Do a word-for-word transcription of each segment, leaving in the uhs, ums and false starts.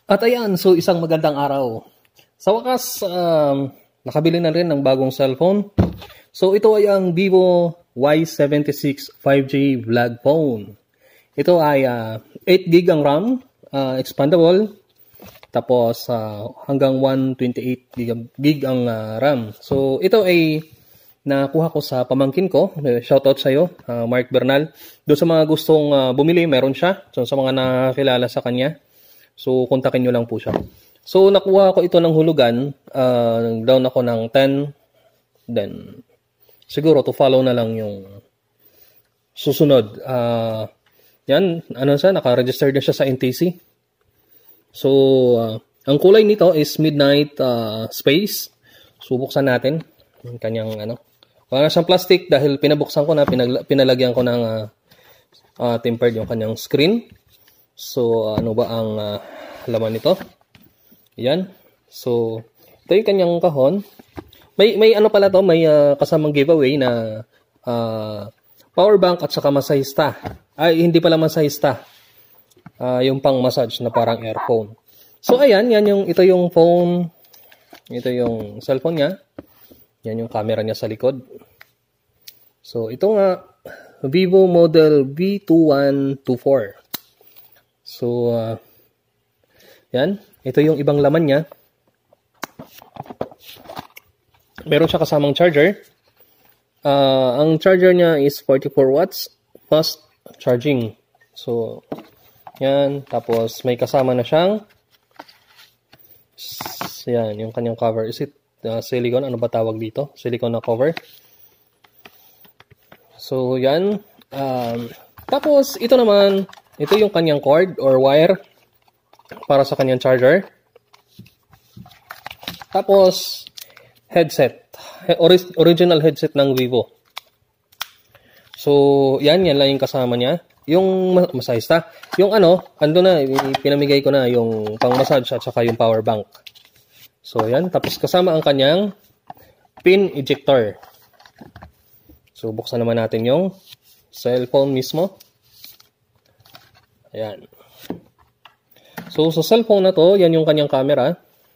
At ayan, so isang magandang araw. Sa wakas, um, nakabili na rin ng bagong cellphone. So ito ay ang Vivo Y seventy-six five G Vlog Phone. Ito ay uh, eight gig ang RAM, uh, expandable. Tapos uh, hanggang one twenty-eight gig ang uh, RAM. So ito ay nakuha ko sa pamangkin ko. Shoutout sa iyo, uh, Mark Bernal. Doon sa mga gustong uh, bumili, meron siya. So sa mga nakilala sa kanya. So, kontakin nyo lang po siya. So, nakuha ko ito ng hulugan. Uh, down ako ng ten. Then, siguro to follow na lang yung susunod. Uh, yan, ano siya, naka-register na siya sa N T C. So, uh, ang kulay nito is Midnight uh, Space. So, buksan natin. Yung kanyang, ano. Wala siyang plastic dahil pinabuksan ko na, pinag pinalagyan ko ng uh, uh, tempered yung kanyang screen. So, ano ba ang uh, laman nito? Yan. So, ito yung kanyang kahon. May, may ano pala to, may uh, kasamang giveaway na uh, power bank at saka masahista. Ay, hindi pala masahista. Uh, yung pang massage na parang earphone. So, ayan, yan yung, ito yung phone. Ito yung cellphone niya. Yan yung camera niya sa likod. So, ito nga, Vivo model V two one two four. So, uh, yan. Ito yung ibang laman niya. Meron siya kasamang charger. Uh, ang charger niya is forty-four watts. Fast charging. So, yan. Tapos, may kasama na siyang yan, yung kanyang cover. Is it uh, silicone? Ano ba tawag dito? Silicone na cover. So, yan. Um, tapos, ito naman, ito yung kanyang cord or wire para sa kanyang charger. Tapos, headset. Ori- original headset ng Vivo. So, yan. Yan lang yung kasama niya. Yung masahista. Yung ano, ando na, pinamigay ko na yung pang-massage at saka yung power bank. So, yan. Tapos, kasama ang kanyang pin ejector. So, buksan naman natin yung cellphone mismo. Ayan. So, sa cellphone na to, yan yung kanyang camera.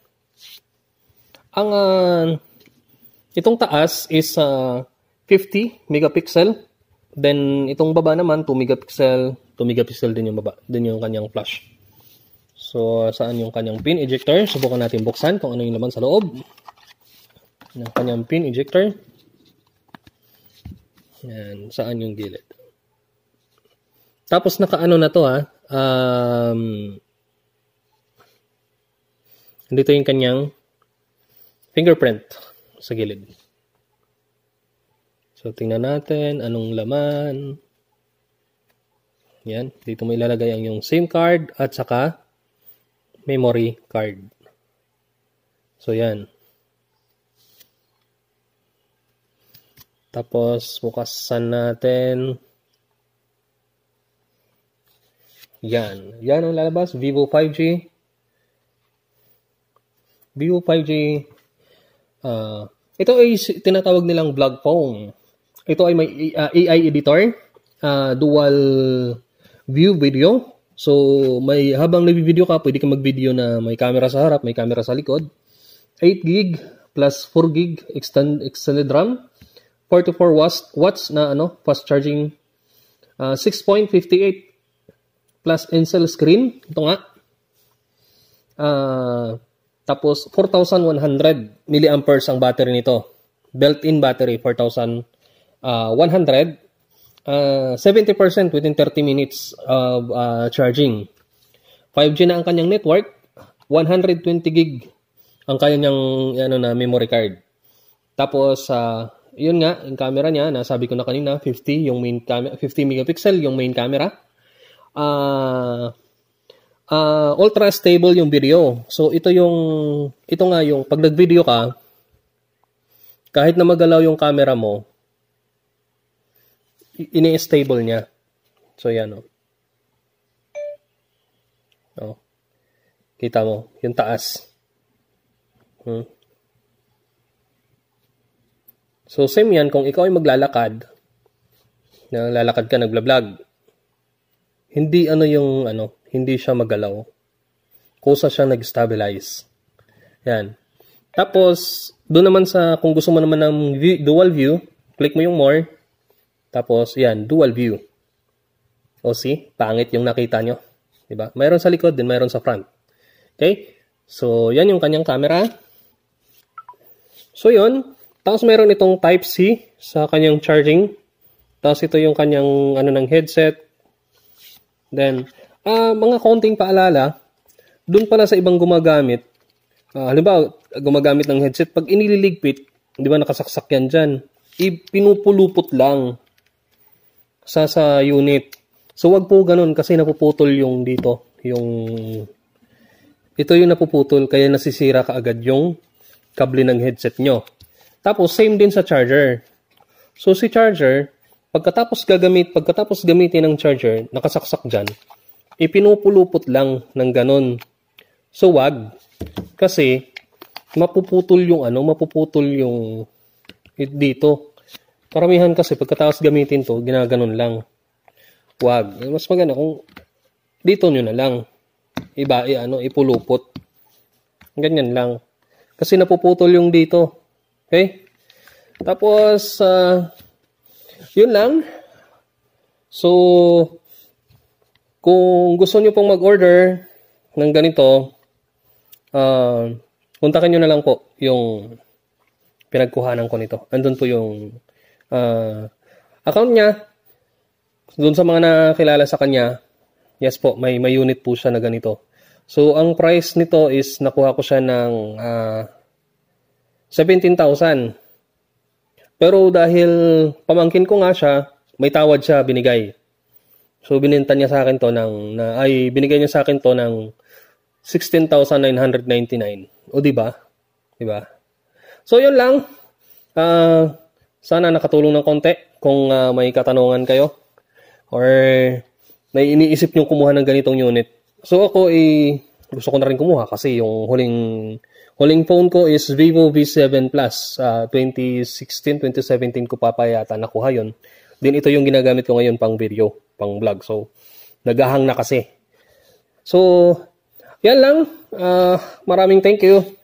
Ang, uh, itong taas is uh, fifty megapixel. Then, itong baba naman, two megapixel. two megapixel din yung baba. Din yung kanyang flash. So, saan yung kanyang pin ejector? Subukan natin buksan kung ano yung laman sa loob. Yung kanyang pin ejector. Yan. Saan yung gilid? Tapos, naka-ano na to ha. Um, dito yung kanyang fingerprint sa gilid. So, tingnan natin anong laman. Yan. Dito may ilalagay ang yung SIM card at saka memory card. So, yan. Tapos, bukasan natin. Yan. Yan ang lalabas. Vivo five G. Vivo five G. Uh, ito ay tinatawag nilang vlog phone. Ito ay may uh, A I editor. Uh, dual view video. So, may habang nag-video ka, pwede ka mag-video na may camera sa harap, may camera sa likod. eight gig plus four gig extend, extended RAM. forty-four watts, watts na ano, fast charging. Uh, six point five eight plus Incel screen. Ito nga. Uh, tapos, four thousand one hundred milliamperes ang battery nito. Built-in battery, four thousand one hundred. Uh, seventy percent within thirty minutes of uh, charging. five G na ang kanyang network. one hundred twenty gig ang kanyang ano, na memory card. Tapos, uh, yun nga, yung camera niya, nasabi ko na kanina, fifty, yung main camera, fifty megapixel yung main camera. Uh, uh, ultra stable yung video. So, ito yung, ito nga yung, pag nag-video ka, kahit na magalaw yung camera mo, ini-stable niya. So, yan, o. Oh. Kita mo, yung taas. Hmm. So, same yan, kung ikaw ay maglalakad, naglalakad ka, nagla-vlog, hindi ano yung, ano, hindi siya magalaw. kusa siya nag-stabilize. Yan. Tapos, doon naman sa, kung gusto mo naman ng view, dual view, click mo yung more. Tapos, yan, dual view. O see, pangit yung nakita nyo. Diba? Mayroon sa likod, din mayroon sa front. Okay? So, yan yung kanyang camera. So, yun. Tapos, mayroon itong Type-C sa kanyang charging. Tapos, ito yung kanyang ano ng headset. Then, uh, mga konting paalala, dun pala sa ibang gumagamit, uh, halimbawa, gumagamit ng headset, pag inililigpit, di ba nakasaksak yan dyan, ipinupulupot lang sa sa unit. So, wag po ganun kasi napuputol yung dito, yung, ito yung napuputol, kaya nasisira kaagad yung kable ng headset nyo. Tapos, same din sa charger. So, si charger, pagkatapos gagamit, pagkatapos gamitin ng charger, nakasaksak dyan, ipinupulupot lang ng ganun. So, wag. Kasi, mapuputol yung ano, mapuputol yung dito. Karamihan kasi, pagkatapos gamitin to, ginaganon lang. Wag. Mas maganda kung dito nyo na lang. Iba, i, ano, ipulupot. Ganyan lang. Kasi napuputol yung dito. Okay? Tapos, uh, yun lang. So, kung gusto nyo pong mag-order ng ganito, uh, puntakin nyo na lang po yung pinagkuhanan ko nito. Andun po yung uh, account niya. Doon sa mga nakilala sa kanya, yes po, may, may unit po siya na ganito. So, ang price nito is nakuha ko siya ng uh, seventeen thousand. Pero dahil pamangkin ko nga siya, may tawad siya binigay. So, bininta niya sa akin to ng, na, ay, binigay niya sa akin to ng sixteen thousand nine hundred ninety-nine. O, diba? Diba? So, yun lang. Uh, sana nakatulong ng konti kung uh, may katanungan kayo. Or may iniisip nyo kumuha ng ganitong unit. So ako eh, gusto ko na rin kumuha kasi yung huling huling phone ko is Vivo V seven Plus. Uh, twenty sixteen, twenty seventeen ko pa pa yata nakuha yun. Then ito yung ginagamit ko ngayon pang video, pang vlog. So nagahang na kasi. So yan lang. Uh, maraming thank you.